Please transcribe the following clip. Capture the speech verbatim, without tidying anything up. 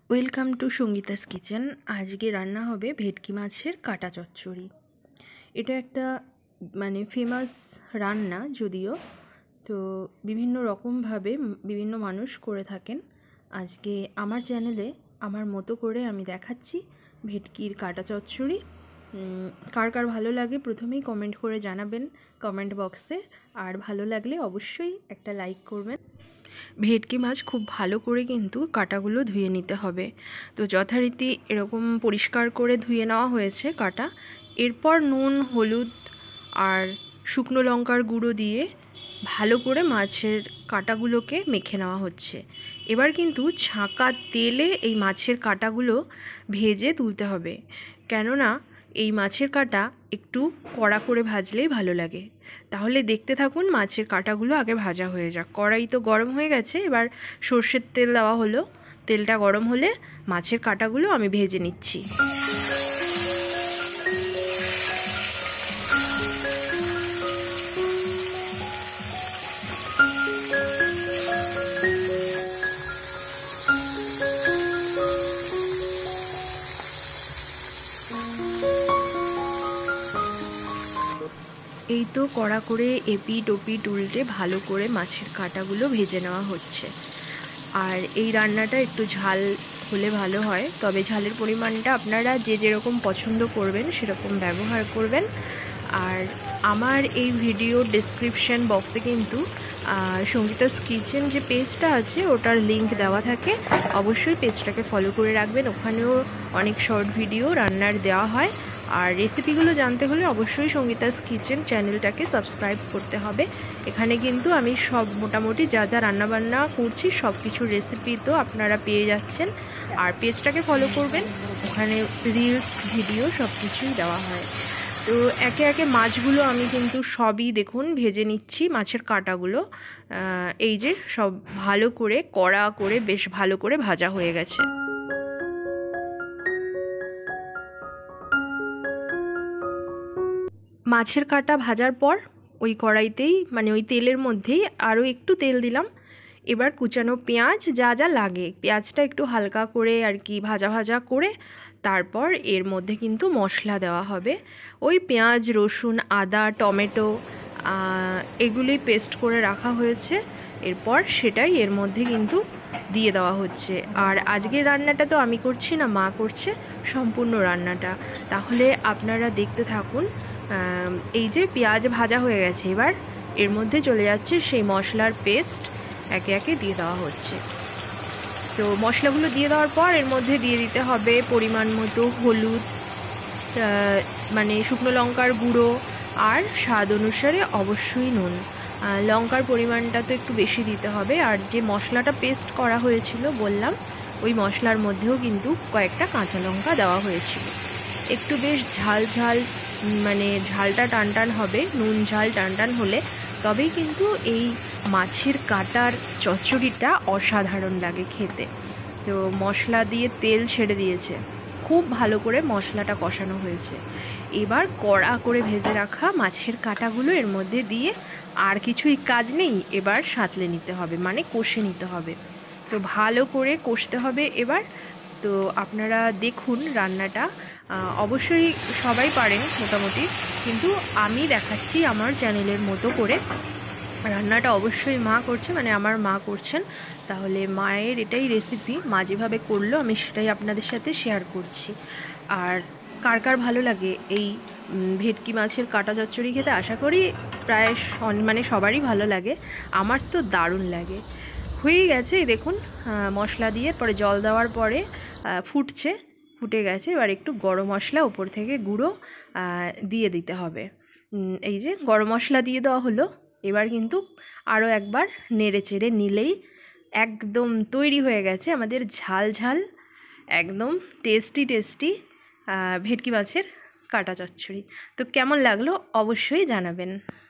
Welcome to Sangeeta's kitchen. আজকে রান্না হবে ভেটকি মাছের কাটা চচ্চড়ি। এটা একটা মানে ফেমাস রান্না, যদিও তো বিভিন্ন রকমভাবে বিভিন্ন মানুষ করে থাকেন। আজকে আমার চ্যানেলে আমার মতো করে আমি দেখাচ্ছি ভেটকির কাটা চচ্চড়ি। কার কার ভালো লাগে প্রথমেই কমেন্ট করে জানাবেন কমেন্ট বক্সে, আর ভালো লাগলে অবশ্যই একটা লাইক করবেন। ভেটকি মাছ খুব ভালো করে কিন্তু কাটাগুলো ধুয়ে নিতে হবে। তো যথারীতি এরকম পরিষ্কার করে ধুয়ে নেওয়া হয়েছে কাটা। এরপর নুন, হলুদ আর শুকনো লঙ্কার গুঁড়ো দিয়ে ভালো করে মাছের কাটাগুলোকে মেখে নেওয়া হচ্ছে। এবার কিন্তু ছাঁকা তেলে এই মাছের কাটাগুলো ভেজে তুলতে হবে, কেননা এই মাছের কাটা একটু কড়া করে ভাজলেই ভালো লাগে। তাহলে দেখতে থাকুন, মাছের কাটাগুলো আগে ভাজা হয়ে যাক। কড়াই তো গরম হয়ে গেছে, এবার সর্ষের তেল দেওয়া হলো। তেলটা গরম হলে মাছের কাটাগুলো আমি ভেজে নিচ্ছি। এই তো কড়া করে এপিট ওপিট উল্টে ভালো করে মাছের কাটাগুলো ভেজে নেওয়া হচ্ছে। আর এই রান্নাটা একটু ঝাল হলে ভালো হয়, তবে ঝালের পরিমাণটা আপনারা যে যেরকম পছন্দ করবেন সেরকম ব্যবহার করবেন। আর আমার এই ভিডিও ডেসক্রিপশন বক্সে কিন্তু সঙ্গীতাস কিচেন যে পেজটা আছে ওটার লিঙ্ক দেওয়া থাকে, অবশ্যই পেজটাকে ফলো করে রাখবেন। ওখানেও অনেক শর্ট ভিডিও রান্নার দেওয়া হয়। আর রেসিপিগুলো জানতে হলে অবশ্যই সঙ্গীতাস কিচেন চ্যানেলটাকে সাবস্ক্রাইব করতে হবে। এখানে কিন্তু আমি সব মোটামুটি যা যা রান্নাবান্না করছি সব কিছুর রেসিপি তো আপনারা পেয়ে যাচ্ছেন। আর পেজটাকে ফলো করবেন, ওখানে রিলস ভিডিও সব কিছুই দেওয়া হয়। তো একে একে মাছগুলো আমি কিন্তু সবই দেখুন ভেজে নিচ্ছি। মাছের কাটাগুলো এই যে সব ভালো করে কড়া করে বেশ ভালো করে ভাজা হয়ে গেছে। মাছের কাটা ভাজার পর ওই কড়াইতেই মানে ওই তেলের মধ্যেই আরও একটু তেল দিলাম। এবার কুচানো পেঁয়াজ যা যা লাগে, পেঁয়াজটা একটু হালকা করে আর কি ভাজা ভাজা করে তারপর এর মধ্যে কিন্তু মশলা দেওয়া হবে। ওই পেঁয়াজ, রসুন, আদা, টমেটো এগুলি পেস্ট করে রাখা হয়েছে। এরপর সেটাই এর মধ্যে কিন্তু দিয়ে দেওয়া হচ্ছে। আর আজকের রান্নাটা তো আমি করছি না, মা করছে সম্পূর্ণ রান্নাটা। তাহলে আপনারা দেখতে থাকুন। এই যে পেঁয়াজ ভাজা হয়ে গেছে, এবার এর মধ্যে চলে যাচ্ছে সেই মশলার পেস্ট, একে একে দিয়ে দেওয়া হচ্ছে। তো মশলাগুলো দিয়ে দেওয়ার পর এর মধ্যে দিয়ে দিতে হবে পরিমাণ মতো হলুদ, মানে শুকনো লঙ্কার গুঁড়ো, আর স্বাদ অনুসারে অবশ্যই নুন। লঙ্কার পরিমাণটা তো একটু বেশি দিতে হবে। আর যে মশলাটা পেস্ট করা হয়েছিল বললাম, ওই মশলার মধ্যেও কিন্তু কয়েকটা কাঁচা লঙ্কা দেওয়া হয়েছিল। একটু বেশ ঝাল ঝাল মানে ঝালটা টান টান হবে, নুন ঝাল টান টান হলে তবেই কিন্তু এই মাছের কাটার চচ্চড়িটা অসাধারণ লাগে খেতে। তো মশলা দিয়ে তেল ছেড়ে দিয়েছে, খুব ভালো করে মশলাটা কষানো হয়েছে। এবার কড়া করে ভেজে রাখা মাছের কাটাগুলো এর মধ্যে দিয়ে আর কিছুই কাজ নেই, এবার সাঁতলে নিতে হবে, মানে কষে নিতে হবে। তো ভালো করে কষতে হবে এবার। তো আপনারা দেখুন রান্নাটা অবশ্যই সবাই পারেন মোটামুটি, কিন্তু আমি দেখাচ্ছি আমার চ্যানেলের মতো করে। রান্নাটা অবশ্যই মা করছে, মানে আমার মা করছেন। তাহলে মায়ের এটাই রেসিপি, মা যেভাবে করলো আমি সেটাই আপনাদের সাথে শেয়ার করছি। আর কার কার ভালো লাগে এই ভেটকি মাছের কাটা চচ্চড়ি খেতে, আশা করি প্রায় মানে সবারই ভালো লাগে। আমার তো দারুণ লাগে। হয়ে গেছে দেখুন, মশলা দিয়ে পরে জল দেওয়ার পরে ফুটছে, ফুটে গেছে। এবার একটু গরম মশলা উপর থেকে গুঁড়ো দিয়ে দিতে হবে। এই যে গরম মশলা দিয়ে দেওয়া হলো। এবার কিন্তু আরও একবার নেড়ে চেড়ে নিলেই একদম তৈরি হয়ে গেছে আমাদের ঝাল ঝাল একদম টেস্টি টেস্টি ভেটকি মাছের কাটা চচ্চড়ি। তো কেমন লাগলো অবশ্যই জানাবেন।